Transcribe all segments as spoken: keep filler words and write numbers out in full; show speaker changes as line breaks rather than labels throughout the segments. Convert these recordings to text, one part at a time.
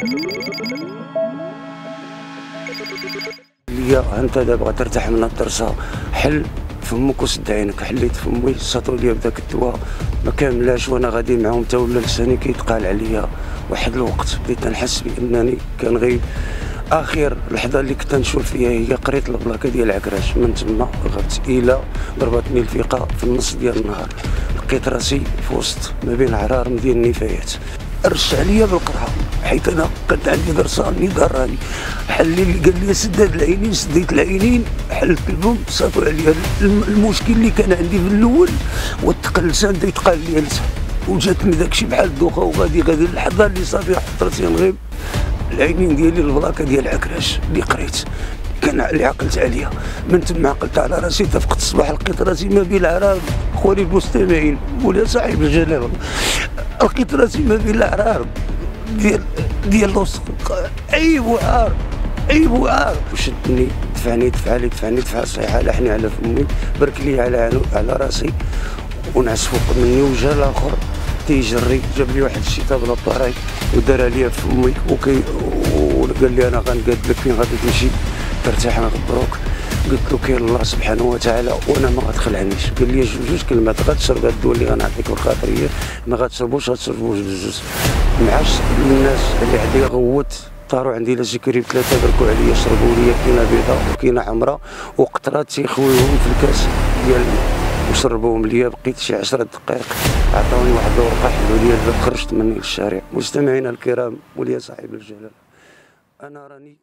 ليا انت دابا غترتاح من الدرسه، حل فمك وسد عينك. حليت فمي صاتو ليا بداك الدواء ما كاملاش وانا غادي معاهم تا ولا لساني كيتقال عليا. واحد الوقت بديت نحس بانني كنغيب. اخر لحظه اللي كنت نشوف فيها هي قريت البلاكه ديال عكراش. من تما غبت الى ضربتني الفيقه في النص ديال النهار. لقيت راسي في وسط ما بين عرارم ديال النفايات. رش عليا بالقرعه حيت انا كانت عندي درسه اللي ضراني. حل لي قال لي سد هاد العينين، سديت العينين حلت الفم صافوا عليا. المشكل اللي كان عندي في الاول والثقل لسان بدا يتقال لي لسان، وجاتني داكشي بحال الدوخه. وغادي غادي اللحظه اللي صافي حط راسي نغيب، العينين ديالي البلاكه ديال عكراش اللي قريت كان اللي عقلت عليها. من تما عقلت على راسي تفقت الصباح لقيت راسي ما بين العرار. خواني المستمعين ولا صاحب الجلاله، لقيت راسي ما بين العرار ديال ديال الوسط. عيب وعار عيب وعار. وشدني دفعني دفع لي دفعني دفع صحيحه لحني على فمي، برك لي على على راسي ونعس فوق مني. وجا الاخر تيجري جاب لي واحد الشيطه بلاباراي ودار عليا فمي وكي وقال لي انا غنقاد لك فين غادي تمشي ترتاح نغبروك. قلت له كاين الله سبحانه وتعالى وانا ما غتخلعنيش. قال لي جوج كلمات، غتشرب هاد الدواء اللي غنعطيك بالخاطريه، ما غتشربوش غتشربوش بجوج. معاش الناس اللي عندي غوت طاروا عندي لا سيكوريتي ثلاثه بركوا عليا شربوا لي كاينه بيضاء وكاينه حمراء وقطرات تيخويوهم في الكاس ديال الماء وشربوهم ليا. بقيت شي عشرة دقائق عطاوني واحد الورقه حلوا لي الباب خرجت مني للشارع. مستمعينا الكرام وليا صاحب الجلاله، انا راني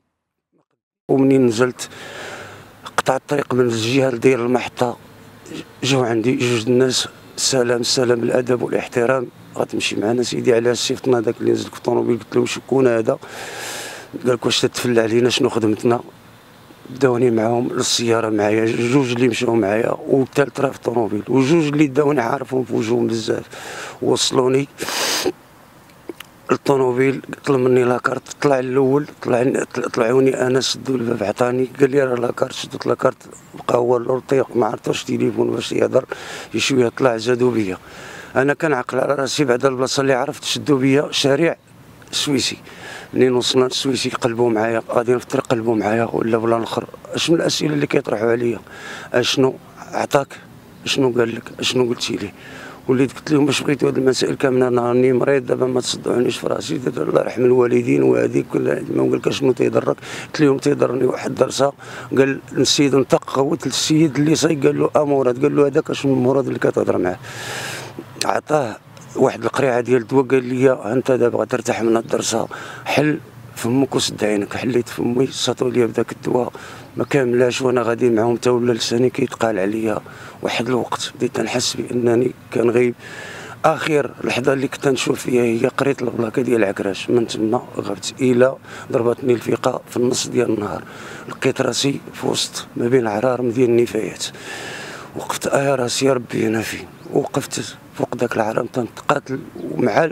ومنين نزلت قطع الطريق من الجهه ديال المحطه جاو عندي جوج الناس. السلام السلام الادب والاحترام، غتمشي معنا سيدي على صيفطنا داك اللي نزل في الطوموبيل. قلت لهم شكون هذا؟ قال لك واش تتفلى علينا شنو خدمتنا؟ داوني معاهم للسياره معايا، جوج اللي مشاو معايا والثالث راه في الطوموبيل، وجوج اللي داوني عارفهم في وجههم بزاف. وصلوني الطوموبيل طلب مني لاكارت. طلع الاول طلع طلعوني انا سدوا الباب عطاني قال لي راه لاكارت. شدت لاكارت بقى هو الطيق ما عرفتش تليفون باش يهضر شويه. طلع زادوا بيا. انا كنعقل على راسي بعد البلاصه اللي عرفت شدوا بيا شارع سويسي. منين وصلنا للسويسي قلبوا معايا غاديين في الطريق قلبوا معايا ولا بلا الاخر. اش من الاسئله اللي كيطرحوا عليا؟ اشنو عطاك؟ اشنو قال لك؟ اشنو قلتي ليه؟ وليت قلت لهم باش بغيتوا هاد المسائل كامله انا راني مريض دابا ما تصدعونيش في راسي. الله يرحم الوالدين وهذيك كل ما قال لك شنو تيضرك؟ قلت لهم تيضرني واحد درسه. قال السيد نطق غوت للسيد اللي صاي قال له امورات. قال له هذاك اشنو المراد اللي كتهضر معاه؟ عطاه واحد القريعه ديال الدواء قال لي انت دابا غترتاح من الدرسه، حل فمك وسد عينك. حليت فمي صاتو ليا بداك الدواء ما كاملاش وانا غادي معاهم تا ولا لساني كيتقال عليا. واحد الوقت بديت نحس بانني كنغيب. اخر لحظه اللي كنت نشوف فيها هي قريت البلاكه ديال عكراش. من تما غبت الى ضربتني الفيقه في النص ديال النهار. لقيت راسي في وسط ما بين عرارم ديال النفايات. وقفت اه راسي يا ربي انا فين؟ وقفت فوق داك العرم تنتقاتل ومع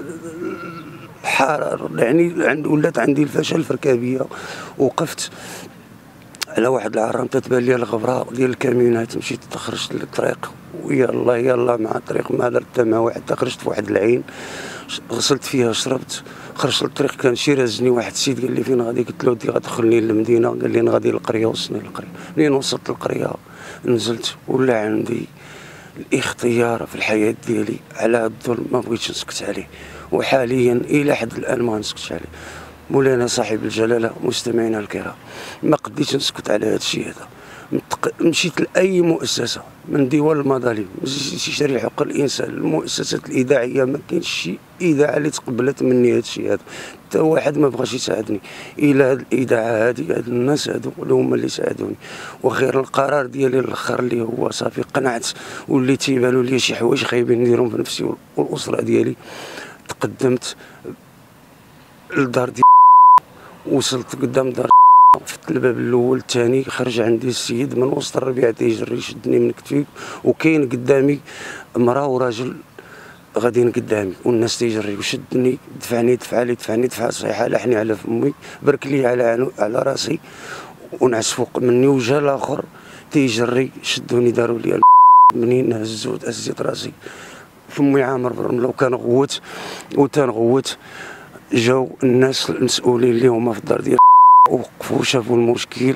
الحراره يعني عند ولات عندي الفشل في ركابيه. وقفت على واحد العرام تتبان لي الغبره ديال الكاميونات. مشيت خرجت للطريق ويلا يلا مع الطريق ما درت مع واحد. خرجت في واحد العين غسلت فيها شربت. خرجت للطريق كان شي رازني واحد السيد قال لي فين غادي؟ قلت له ودي غتدخلني للمدينه. قال لي انا غادي للقريه. وصلني للقريه. منين وصلت للقريه نزلت ولا عندي الاختيار في الحياه ديالي على الظلم ما بغيتش نسكت عليه، وحاليا الى حد الان ما نسكتش عليه. مولانا صاحب الجلاله مستمعينا الكرام، ما قديتش نسكت على هذا الشيء هذا. مشيت لاي مؤسسه من ديوان المظالم شي شريحه حقوق الانسان المؤسسات الاذاعيه ما كاينش شي اذاعه اللي تقبلت مني هذا الشيء هذا. حتى واحد ما بغاش يساعدني. الى هذه الاذاعه هذه هاد الناس هادو اللي هما اللي ساعدوني. وخير القرار ديالي الاخر اللي هو صافي قنعت واللي تيبانوا لي شي حوايج خايبين نديرهم في نفسي والاسره ديالي. تقدمت للدار ديالي وصلت قدام دار فتت الباب الاول الثاني خرج عندي السيد من وسط الربيع تيجري شدني من كتفي وكاين قدامي مراه وراجل غاديين قدامي والناس تيجري وشدني دفعني دفع لي دفعني دفع صحيحه لحني على فمي برك لي على على راسي ونعس فوق مني. وجا الاخر تيجري شدوني داروا لي منين هزوت هزيت راسي فمي عامر بالرمله وكان غوت وتنغوت جاو الناس المسؤولين اللي هما في الدار ديال وقفوا شافوا المشكل.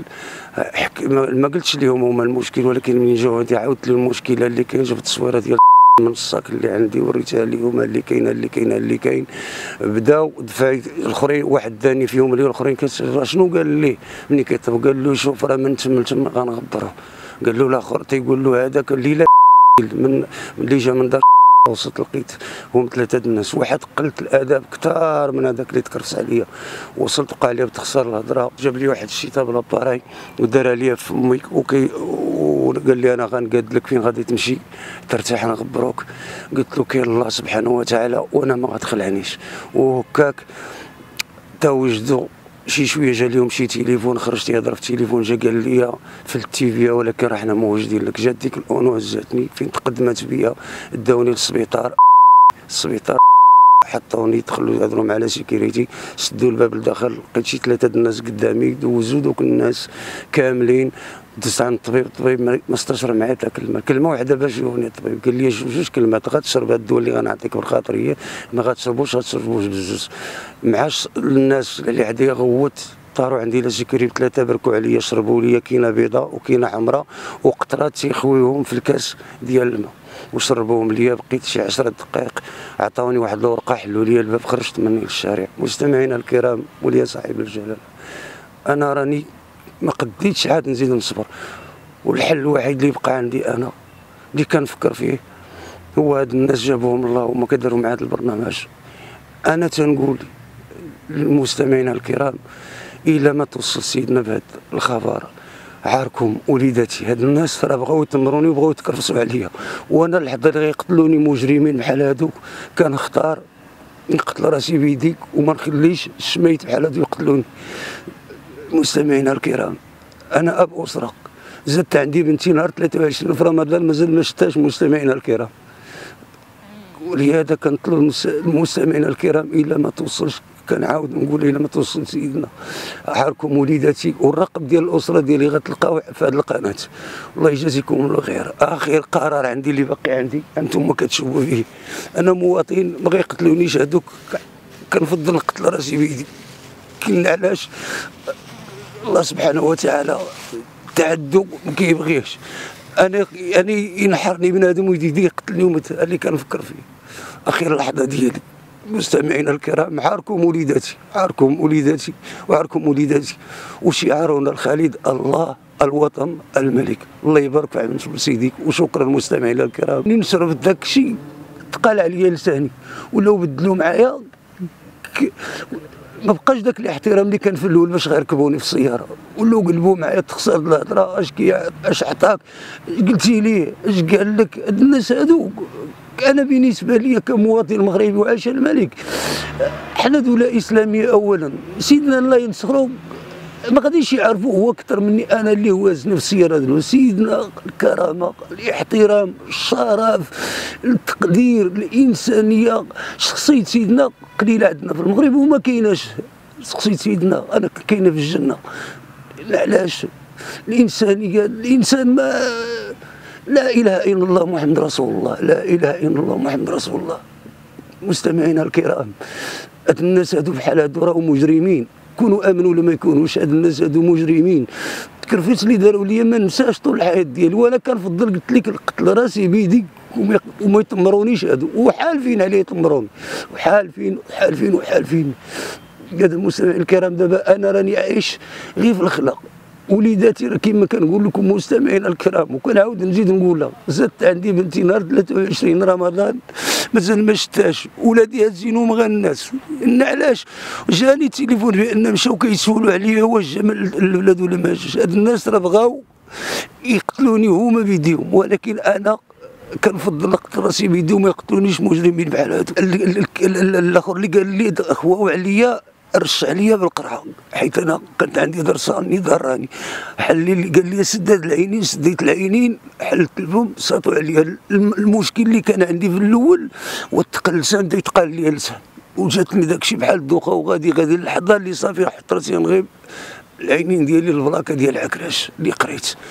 ما قلتش لهم هما المشكل، ولكن من جاو عندي عاودت لهم المشكله اللي كاين، جبت التصويره ديال من الصاك اللي عندي وريتها لهم اللي كاينه اللي كاينه اللي كاين. بداو دفع الاخرين، واحد ثاني فيهم اللي الاخرين كتسال شنو قال ليه ملي كيطلب، قال له شوف راه من تما لتما غنغبروه. قال له الاخر تيقول له هذاك اللي لا من اللي جا من دار وسط لقيت هم ثلاثه الناس، واحد قلت الاداب كثار من هذاك اللي تكرفس عليا. وصلت وقع لي بتخسر الهضره، جاب لي واحد الشيطه بلاباراي ودار لي في فمي وكي وقال لي انا غنقاد لك فين غادي تمشي ترتاح نغبروك. قلت له كاين الله سبحانه وتعالى وانا ما غتخلعنيش. وهكاك تا وجدوا شي شويه جا لهم شي تليفون، خرجت يهضر في التليفون، جا قال لي في التيفيا ولكن راه حنا موجودين لك. جات ديك الأونو هزاتني فين تقدمت بيا، داوني للسبيطار. السبيطار حطوني، دخلوا يهضروا مع لا سيكيريتي، سدوا الباب لداخل، لقيت شي ثلاثه د الناس قدامي دوزوا دوك الناس كاملين. دزت عند الطبيب، الطبيب ما استشر معايا حتى كلمه، كلمه واحده باش جاوني الطبيب قال لي جوج كلمات، غتشرب هاد الدواء اللي غنعطيك بالخاطر هي ما غتشربوش غتشربوش بجوج. معاش الناس اللي عندي غوت طاروا عندي لا سيكوري ثلاثه بركوا عليا شربوا لي كاينه بيضاء وكاينه حمراء وقطرات تيخويوهم في الكاس ديال الماء وشربوهم ليا. بقيت شي عشرة دقائق، عطاوني واحد الورقه حلوا لي الباب، خرجت مني للشارع. مستمعينا الكرام وليا صاحب الجلاله، انا راني ما قديتش عاد نزيد نصبر، والحل الوحيد اللي بقى عندي انا اللي كنفكر فيه هو هاد الناس جابوهم الله وما كداروا مع هذا البرنامج. انا تنقول للمستمعين الكرام الا ما توصل سيدنا بهذا الخبر عاركم وليداتي، هاد الناس راه بغاو يتمروني وبغاو يتكرفسوا عليا، وانا اللحظه اللي غيقتلوني مجرمين بحال هادوك كنختار نقتل راسي بيديك وما نخليش الشميت بحال هادو يقتلوني. مستمعينا الكرام انا اب اسره، زدت عندي بنتي نهار ثلاثة وعشرين في رمضان مازال ما شفتهاش. مستمعينا الكرام ولهذا كنطلب المستمعين الكرام الا ما توصلش، كنعاود نقول الا ما توصل سيدنا حاركم وليداتي، والرقم ديال الاسره ديالي غتلقاوه في هذه القناه. الله يجازيكم الله خير. اخر قرار عندي اللي باقي عندي انتم كتشوفوا فيه، انا مواطن ما غيقتلونيش هذوك، كنفضل نقتل راسي بيدي. كاين علاش الله سبحانه وتعالى تعدو ما كيبغيش. انا انا ينحرني بنادم ويدي يقتلني، اللي كنفكر فيه. اخر لحظه ديالي مستمعينا الكرام، عاركم وليداتي عاركم وليداتي وعاركم وليداتي، وشعارنا الخالد الله الوطن الملك. الله يبارك في عون سيديك. وشكرا مستمعينا الكرام. نشرب داك الشيء تقال عليا لساني، ولاو بدلوا معايا ما بقاش داك الاحترام اللي كان في الاول باش غيركبوني في السياره، ولاو قلبوا معايا تخسر الهضره. اش كي اش عطاك اش قلتي ليه اش قال لك؟ هاد الناس هادو انا بالنسبه لي كمواطن مغربي وعاش الملك، حنا دوله اسلاميه اولا، سيدنا الله ينصرو ما غاديش يعرفوا هو اكثر مني انا اللي واز نفسيا هذا. سيدنا الكرامه، الاحترام، الشرف، التقدير، الانسانيه، شخصيه سيدنا قليله عندنا في المغرب وما كايناش. شخصيه سيدنا انا كاينه في الجنه. علاش؟ الانسانيه، الانسان ما لا اله الا الله محمد رسول الله، لا اله الا الله محمد رسول الله. مستمعينا الكرام، هاد الناس هادو بحال هادو راهو مجرمين، كونوا امنوا ولا ما يكونوش. هاد الناس هادو مجرمين. التكرفيس اللي داروا لي ما ننساش طول الحياه ديالي، وانا كنفضل قلت لك نقتل راسي بيدي وما يتمرونيش هادو، وحالفين عليه يتمروني، وحالفين وحالفين وحالفين. هذا المستمعين الكرام دابا انا راني عايش غير في الخلا. وليداتي راه كيما كنقول لكم مستمعينا الكرام، وكنعاود نزيد نقولها، زدت عندي بنتي نهار ثلاثة وعشرين رمضان مازال ما شفتهاش، ولادي هازينهم غير الناس. علاش؟ جاني تليفون بان مشاو كيسولوا عليا واش جا من الولاد ولا ما جاش. هاد الناس راه بغاو يقتلوني هما بيديهم، ولكن انا كنفضل نقتل راسي بيدي وما يقتلونيش مجرمين بحال هادو. الاخر اللي قال لي خواو عليا رش عليا بالقرعه، حيت انا كانت عندي درساني ضراني، حل لي قال لي سد هاد العينين، سديت العينين حلت الفم، ساطوا عليا. المشكل اللي كان عندي في الاول وتقل لسان بدا يتقال لي لسان، وجاتني داكشي بحال الدوخه، وغادي غادي اللحظه اللي صافي حط راسي نغيب العينين ديالي البلاكه ديال العكراش اللي قريت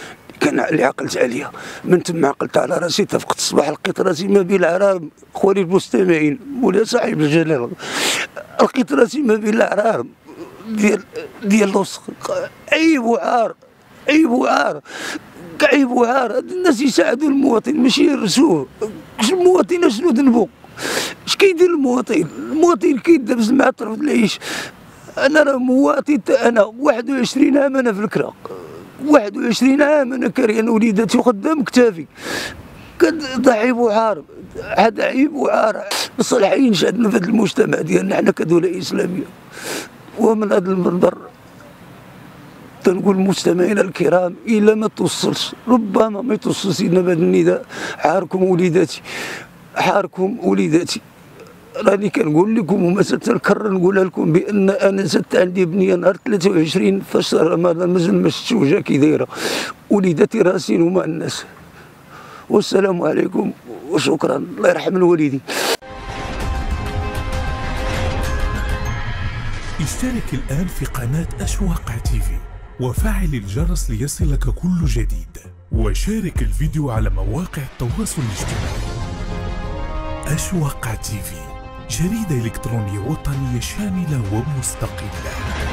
كان اللي عقلت عليها، من تما عقلت على راسي تفقت الصباح لقيت راسي ما بين العرار. خواني المستمعين مولاي صاحب الجلاله، لقيت راسي ما بين العرار ديال ديال لصق. عيب وعار، عيب وعار، عيب وعار. هاد الناس يساعدوا المواطن ماشي يرسوه. المواطن شنو ذنبو؟ اش كيدير المواطن؟ المواطن كيدبز مع طرف العيش. انا راه مواطن، انا واحد وعشرين عام انا في الكرا، واحد وعشرين عام انا كاريان وليداتي وخدام كتافي. عيب وعار، هذا عيب وعار. الصالحين شادنا في هذا المجتمع ديالنا حنا كدوله اسلاميه. ومن هذا المنبر تنقول المستمعين الكرام الا ما توصلش، ربما ما يتوصل سيدنا بهذا النداء: حاركم وليداتي، حاركم وليداتي. راني كنقول لكم وما تنكرر نقولها لكم بان انا زدت عندي بنيه نهار ثلاثة وعشرين في شهر رمضان مازال ما شفتش وجهها كي دايره. وليداتي راسين ومع الناس. والسلام عليكم وشكرا. الله يرحم الوالدين.
اشترك الآن في قناة أشواق تيفي وفعل الجرس ليصلك كل جديد، وشارك الفيديو على مواقع التواصل الاجتماعي. أشواق تيفي، جريدة إلكترونية وطنية شاملة ومستقلة.